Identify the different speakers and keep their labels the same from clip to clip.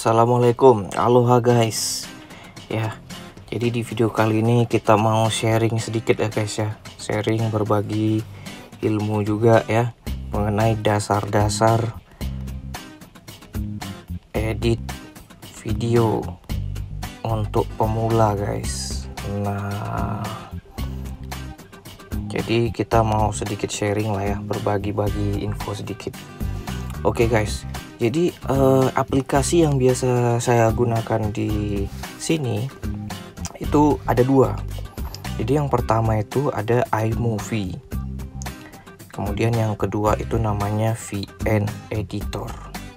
Speaker 1: Assalamualaikum, aloha guys. Ya, jadi di video kali ini kita mau sharing sedikit ya guys ya. Sharing berbagi ilmu juga ya mengenai dasar-dasar edit video untuk pemula guys. Nah, jadi kita mau sedikit sharing lah ya, berbagi-bagi info sedikit. Oke guys. Jadi aplikasi yang biasa saya gunakan di sini itu ada dua. Jadi yang pertama itu ada iMovie. Kemudian yang kedua itu namanya VN Editor.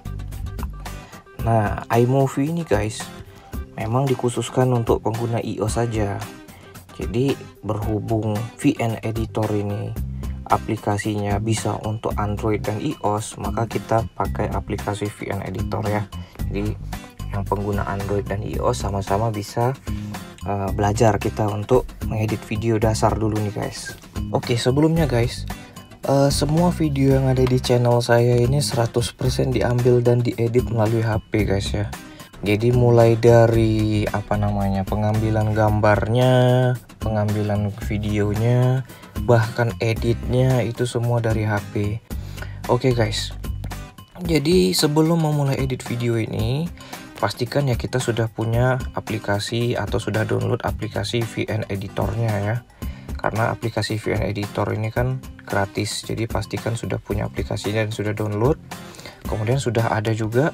Speaker 1: Nah, iMovie ini guys memang dikhususkan untuk pengguna iOS saja. Jadi berhubung VN Editor ini aplikasinya bisa untuk Android dan iOS, maka kita pakai aplikasi VN Editor ya. Jadi yang pengguna Android dan iOS sama-sama bisa belajar kita untuk mengedit video dasar dulu nih guys. Oke, sebelumnya guys, semua video yang ada di channel saya ini 100% diambil dan diedit melalui HP guys ya. Jadi mulai dari pengambilan gambarnya, pengambilan videonya, bahkan editnya itu semua dari HP. Oke guys, jadi sebelum memulai edit video ini, pastikan ya kita sudah punya aplikasi atau sudah download aplikasi VN Editornya ya. Karena aplikasi VN Editor ini kan gratis, jadi pastikan sudah punya aplikasinya dan sudah download. Kemudian sudah ada juga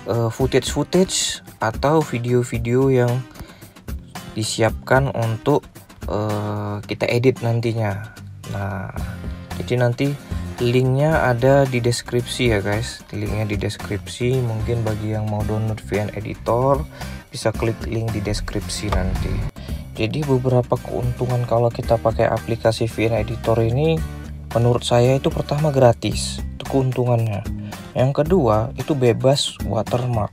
Speaker 1: footage atau video-video yang disiapkan untuk kita edit nantinya. Nah, jadi nanti linknya ada di deskripsi ya guys. Linknya di deskripsi. Mungkin bagi yang mau download VN Editor bisa klik link di deskripsi nanti. Jadi beberapa keuntungan kalau kita pakai aplikasi VN Editor ini, menurut saya itu pertama gratis, itu keuntungannya. Yang kedua itu bebas watermark.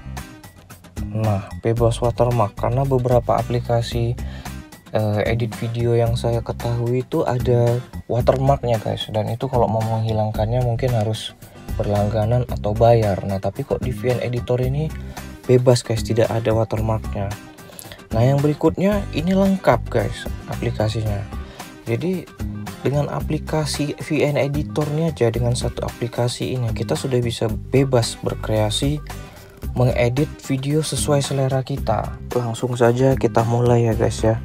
Speaker 1: Nah, bebas watermark karena beberapa aplikasi edit video yang saya ketahui itu ada watermarknya guys, dan itu kalau mau menghilangkannya mungkin harus berlangganan atau bayar. Nah, tapi kok di VN Editor ini bebas guys, tidak ada watermarknya. Nah, yang berikutnya ini lengkap guys aplikasinya. Jadi dengan aplikasi VN Editor ini aja, dengan satu aplikasi ini kita sudah bisa bebas berkreasi, mengedit video sesuai selera kita. Langsung saja kita mulai ya guys ya.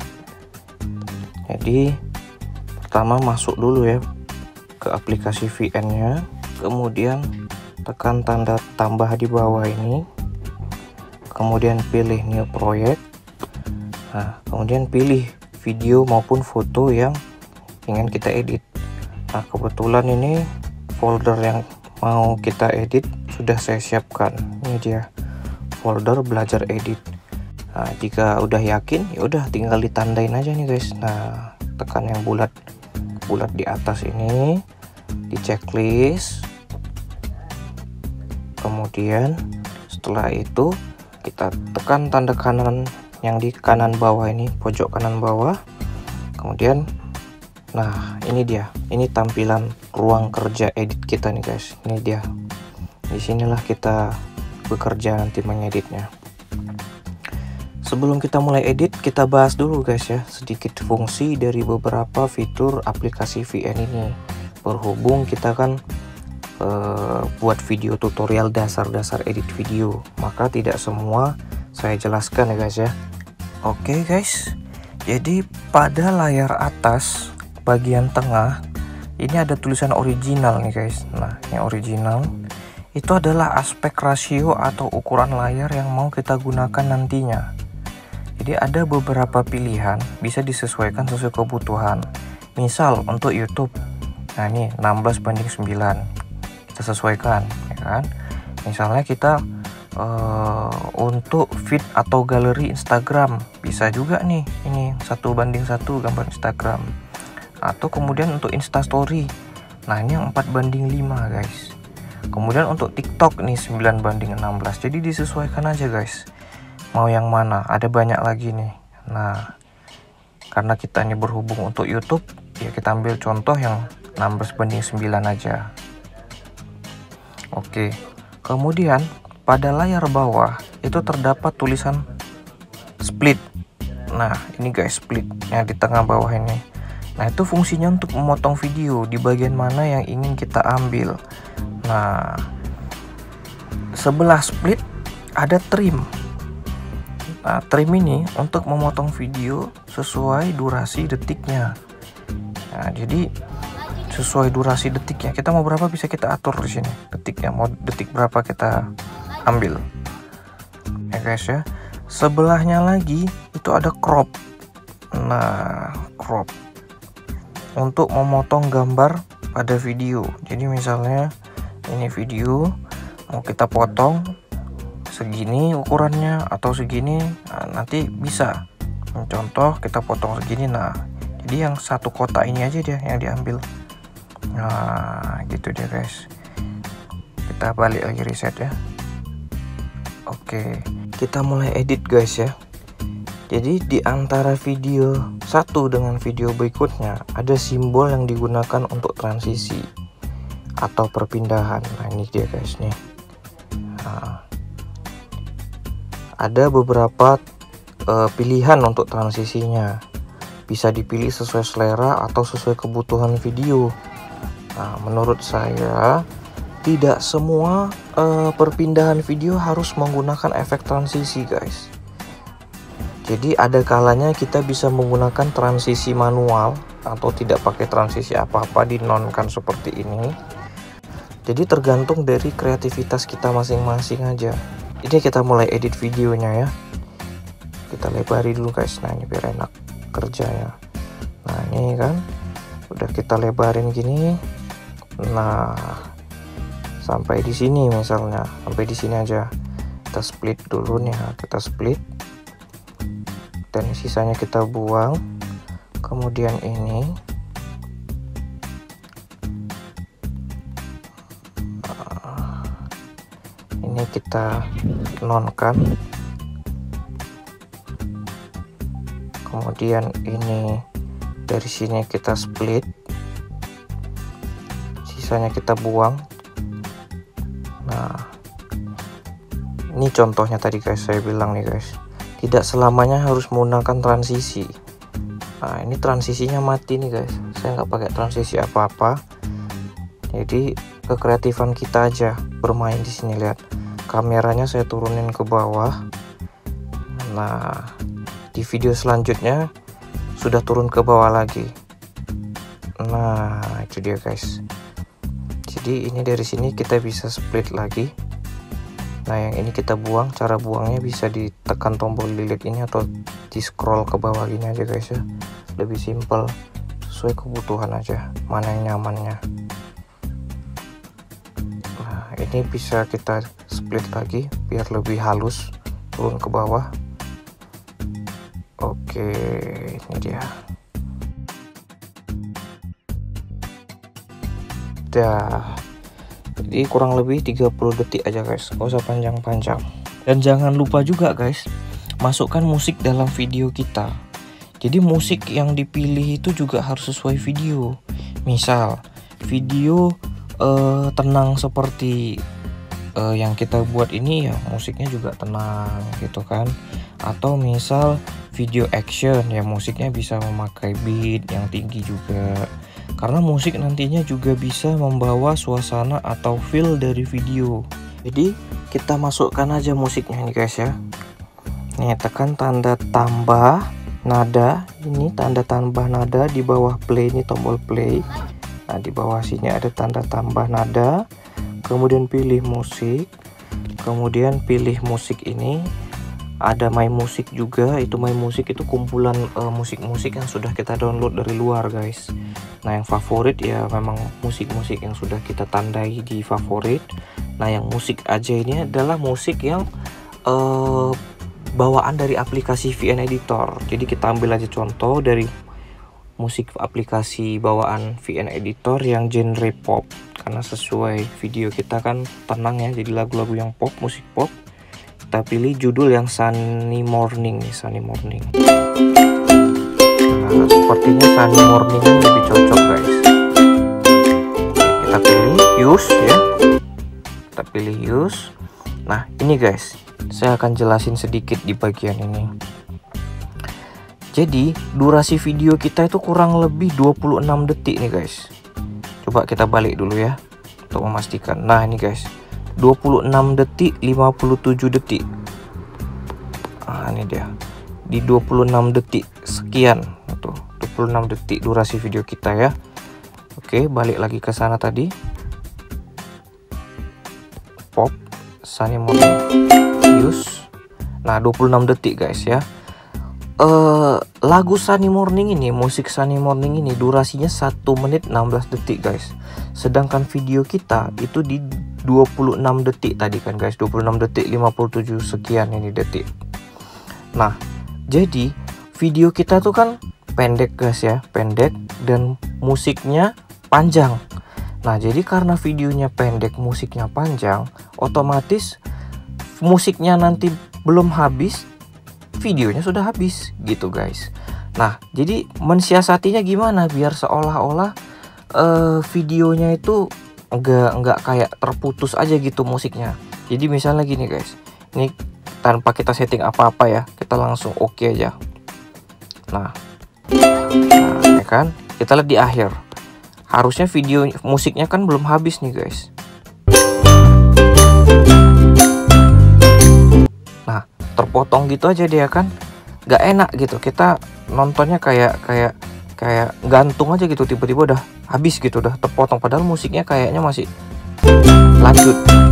Speaker 1: Jadi pertama masuk dulu ya ke aplikasi VN nya, kemudian tekan tanda tambah di bawah ini, kemudian pilih new project. Nah, kemudian pilih video maupun foto yang ingin kita edit. Nah, kebetulan ini folder yang mau kita edit sudah saya siapkan. Ini dia folder belajar edit. Nah, jika udah yakin ya udah tinggal ditandain aja nih guys. Nah, tekan yang bulat di atas ini, di checklist. Kemudian setelah itu kita tekan tanda kanan yang di kanan bawah ini, pojok kanan bawah. Kemudian nah, ini dia. Ini tampilan ruang kerja edit kita nih guys. Ini dia. Disinilah kita bekerja nanti mengeditnya. Sebelum kita mulai edit, kita bahas dulu guys ya sedikit fungsi dari beberapa fitur aplikasi VN ini. Berhubung kita kan buat video tutorial dasar-dasar edit video, maka tidak semua saya jelaskan ya guys ya. Oke guys, jadi pada layar atas bagian tengah ini ada tulisan original nih guys. Nah, yang original itu adalah aspek rasio atau ukuran layar yang mau kita gunakan nantinya. Jadi ada beberapa pilihan, bisa disesuaikan sesuai kebutuhan. Misal untuk YouTube, nah ini 16:9 kita sesuaikan ya kan. Misalnya kita untuk feed atau galeri Instagram bisa juga nih, ini 1:1 gambar Instagram. Atau kemudian untuk Instastory, nah ini yang 4:5 guys. Kemudian untuk TikTok nih 9:16. Jadi disesuaikan aja guys, mau yang mana, ada banyak lagi nih. Nah, karena kita ini berhubung untuk YouTube ya, kita ambil contoh yang 16:9 aja. Oke, kemudian pada layar bawah itu terdapat tulisan split. Nah ini guys, split yang di tengah bawah ini. Nah itu fungsinya untuk memotong video di bagian mana yang ingin kita ambil. Nah sebelah split ada trim. Nah trim ini untuk memotong video sesuai durasi detiknya. Nah jadi sesuai durasi detiknya, kita mau berapa bisa kita atur di sini detiknya, mau detik berapa kita ambil ya guys ya. Sebelahnya lagi itu ada crop. Nah crop untuk memotong gambar pada video. Jadi misalnya ini video mau kita potong segini ukurannya atau segini, nah, nanti bisa contoh kita potong segini. Nah jadi yang satu kotak ini aja dia yang diambil. Nah gitu dia guys. Kita balik lagi reset ya. Oke, kita mulai edit guys ya. Jadi di antara video satu dengan video berikutnya ada simbol yang digunakan untuk transisi atau perpindahan. Nah ini dia guys nih. Nah, ada beberapa pilihan untuk transisinya. Bisa dipilih sesuai selera atau sesuai kebutuhan video. Nah, menurut saya tidak semua perpindahan video harus menggunakan efek transisi guys. Jadi ada kalanya kita bisa menggunakan transisi manual atau tidak pakai transisi apa-apa, dinonkan seperti ini. Jadi tergantung dari kreativitas kita masing-masing aja. Ini kita mulai edit videonya ya. Kita lebari dulu guys. Nah ini biar enak kerjanya. Nah ini kan udah kita lebarin gini. Nah sampai di sini misalnya, sampai di sini aja. Kita split dulu nih, kita split dan sisanya kita buang. Kemudian ini kita nonkan. Kemudian ini dari sini kita split, sisanya kita buang. Nah ini contohnya tadi guys, saya bilang nih guys, tidak selamanya harus menggunakan transisi. Nah ini transisinya mati nih guys, saya nggak pakai transisi apa-apa. Jadi kekreatifan kita aja bermain di sini. Lihat kameranya saya turunin ke bawah. Nah di video selanjutnya sudah turun ke bawah lagi. Nah itu dia guys. Jadi ini dari sini kita bisa split lagi. Nah yang ini kita buang. Cara buangnya bisa ditekan tombol delete ini atau di scroll ke bawah gini aja guys ya. Lebih simple, sesuai kebutuhan aja mana yang nyamannya. Nah ini bisa kita split lagi biar lebih halus, turun ke bawah. Oke ini dia. Jadi kurang lebih 30 detik aja guys, gak usah panjang-panjang. Dan jangan lupa juga guys, masukkan musik dalam video kita. Jadi musik yang dipilih itu juga harus sesuai video. Misal video tenang seperti yang kita buat ini ya, musiknya juga tenang gitu kan. Atau misal video action ya, musiknya bisa memakai beat yang tinggi juga. Karena musik nantinya juga bisa membawa suasana atau feel dari video. Jadi kita masukkan aja musiknya nih guys ya. Nih tekan tanda tambah nada, ini tanda tambah nada di bawah play, ini tombol play. Nah di bawah sini ada tanda tambah nada. Kemudian pilih musik. Kemudian pilih musik ini. Ada My Music juga. Itu My Music itu kumpulan musik-musik yang sudah kita download dari luar guys. Nah yang favorit ya memang musik-musik yang sudah kita tandai di favorit. Nah yang musik aja ini adalah musik yang bawaan dari aplikasi VN Editor. Jadi kita ambil aja contoh dari musik aplikasi bawaan VN Editor yang genre pop. Karena sesuai video kita kan tenang ya, jadi lagu-lagu yang pop, musik pop. Kita pilih judul yang Sunny Morning nih, Sunny Morning. Nah sepertinya Sunny Morning ini lebih cocok guys. Oke, kita pilih use ya. Kita pilih use. Nah ini guys, saya akan jelasin sedikit di bagian ini. Jadi durasi video kita itu kurang lebih 26 detik nih guys. Coba kita balik dulu ya untuk memastikan. Nah ini guys, 26 detik 57 detik. Nah ini dia, di 26 detik sekian tuh, 26 detik durasi video kita ya. Oke, balik lagi ke sana tadi. Pop Sunny Morning use. Nah 26 detik guys ya. Lagu Sunny Morning ini, musik Sunny Morning ini durasinya 1 menit 16 detik guys. Sedangkan video kita itu di 26 detik tadi kan guys, 26 detik 57 sekian ini detik. Nah jadi video kita tuh kan pendek guys ya, pendek dan musiknya panjang. Nah jadi karena videonya pendek, musiknya panjang, otomatis musiknya nanti belum habis, videonya sudah habis gitu guys. Nah jadi mensiasatinya gimana biar seolah-olah videonya itu enggak kayak terputus aja gitu musiknya. Jadi misalnya gini guys, ini tanpa kita setting apa-apa ya, kita langsung oke aja. Nah ya kan, kita lihat di akhir, harusnya video musiknya kan belum habis nih guys. Nah terpotong gitu aja dia kan, nggak enak gitu, kita nontonnya kayak gantung aja gitu, tiba-tiba udah habis gitu, udah terpotong padahal musiknya kayaknya masih lanjut.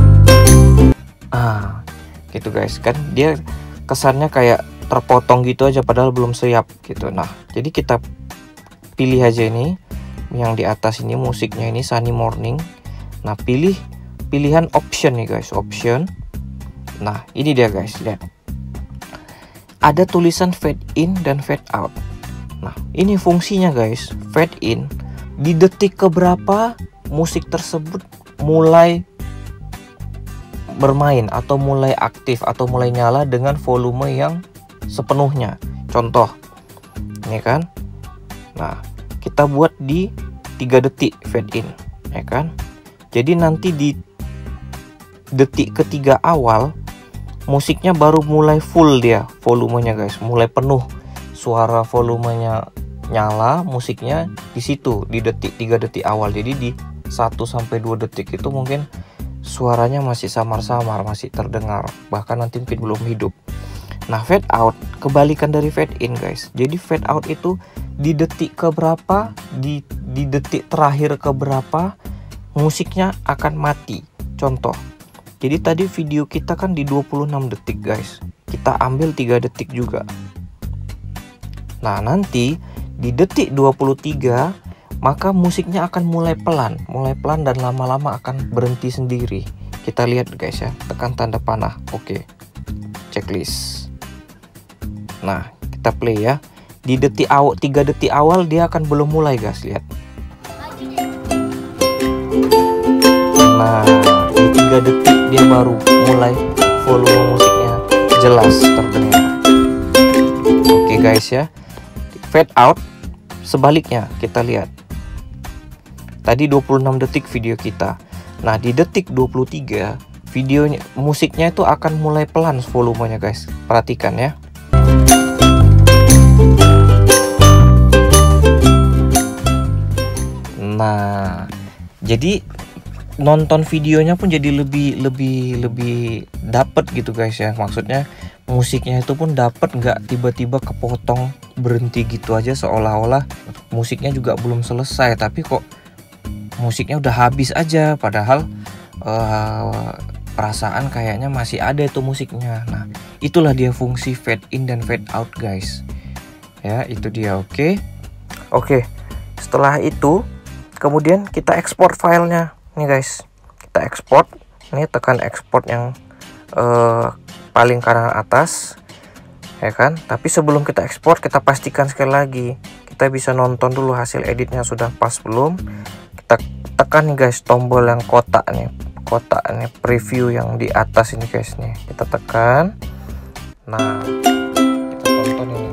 Speaker 1: Gitu guys, kan dia kesannya kayak terpotong gitu aja padahal belum siap gitu. Nah jadi kita pilih aja ini yang di atas ini, musiknya ini Sunny Morning. Nah pilih pilihan option nih guys, option. Nah ini dia guys, lihat ada tulisan fade in dan fade out. Nah ini fungsinya guys, fade in di detik keberapa musik tersebut mulai bermain atau mulai aktif atau mulai nyala dengan volume yang sepenuhnya. Contoh ini kan, nah kita buat di 3 detik fade in ya kan. Jadi nanti di detik ketiga awal musiknya baru mulai full dia volumenya guys, mulai penuh suara volumenya nyala, musiknya di situ di detik 3 detik awal. Jadi di 1 sampai 2 detik itu mungkin suaranya masih samar-samar, masih terdengar, bahkan nanti mungkin belum hidup. Nah fade out kebalikan dari fade in guys. Jadi fade out itu di detik keberapa, di detik terakhir keberapa musiknya akan mati. Contoh, jadi tadi video kita kan di 26 detik guys, kita ambil 3 detik juga. Nah nanti di detik 23 maka musiknya akan mulai pelan dan lama-lama akan berhenti sendiri. Kita lihat guys ya, tekan tanda panah. Oke, checklist. Nah kita play ya. Di detik 3 detik awal dia akan belum mulai guys, lihat. Nah di 3 detik dia baru mulai volume musiknya jelas terdengar. Oke guys ya. Fade out sebaliknya, kita lihat tadi 26 detik video kita. Nah di detik 23 videonya, musiknya itu akan mulai pelan volumenya guys, perhatikan ya. Nah jadi nonton videonya pun jadi lebih dapet gitu guys ya. Maksudnya musiknya itu pun dapet, nggak tiba-tiba kepotong berhenti gitu aja seolah-olah musiknya juga belum selesai tapi kok musiknya udah habis aja, padahal perasaan kayaknya masih ada itu musiknya. Nah itulah dia fungsi fade in dan fade out guys ya, itu dia. Oke, setelah itu kemudian kita ekspor filenya nih guys. Kita ekspor, ini tekan ekspor yang paling kanan atas ya kan. Tapi sebelum kita ekspor, kita pastikan sekali lagi kita bisa nonton dulu hasil editnya sudah pas belum. Kita tekan nih guys tombol yang kotak nih preview yang di atas ini guys nih, kita tekan. Nah kita tonton ini.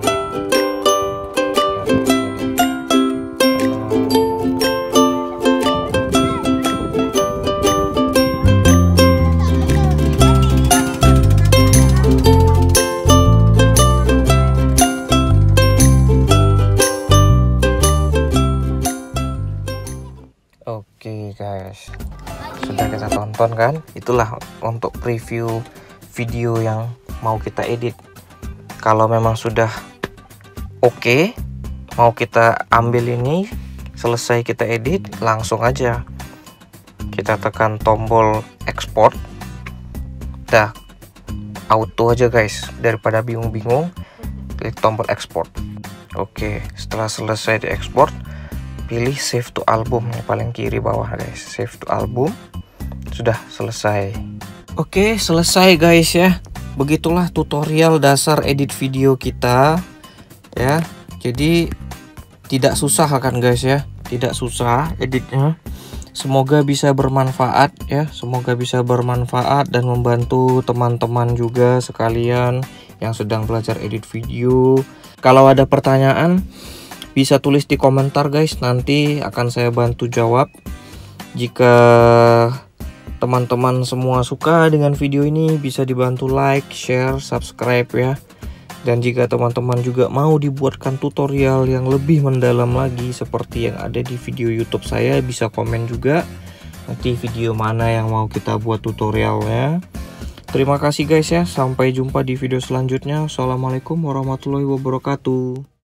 Speaker 1: nonton kan. Itulah untuk preview video yang mau kita edit. Kalau memang sudah oke, mau kita ambil ini, selesai kita edit, langsung aja kita tekan tombol export. Dah, auto aja guys, daripada bingung-bingung klik tombol export. Oke, setelah selesai di export, pilih save to album yang paling kiri bawah guys, save to album. Sudah selesai. Oke, selesai guys ya. Begitulah tutorial dasar edit video kita ya. Jadi tidak susah kan guys ya, tidak susah editnya. Semoga bisa bermanfaat ya, semoga bisa bermanfaat dan membantu teman-teman juga sekalian yang sedang belajar edit video. Kalau ada pertanyaan bisa tulis di komentar guys, nanti akan saya bantu jawab. Jika teman-teman semua suka dengan video ini, bisa dibantu like, share, subscribe ya. Dan jika teman-teman juga mau dibuatkan tutorial yang lebih mendalam lagi seperti yang ada di video YouTube saya, bisa komen juga nanti video mana yang mau kita buat tutorialnya. Terima kasih guys ya, sampai jumpa di video selanjutnya. Assalamualaikum warahmatullahi wabarakatuh.